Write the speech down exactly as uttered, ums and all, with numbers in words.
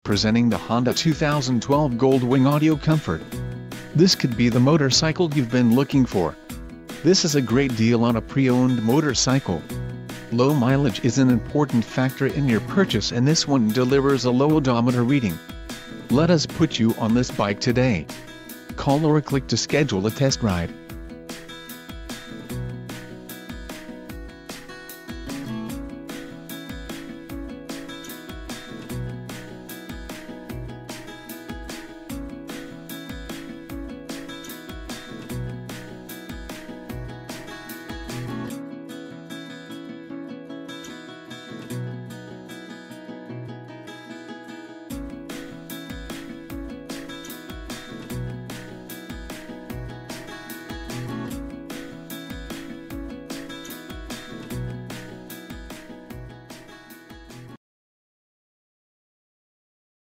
Presenting the Honda two thousand twelve Goldwing Audio Comfort. This could be the motorcycle you've been looking for. This is a great deal on a pre-owned motorcycle. Low mileage is an important factor in your purchase, and this one delivers a low odometer reading. Let us put you on this bike today. Call or click to schedule a test ride.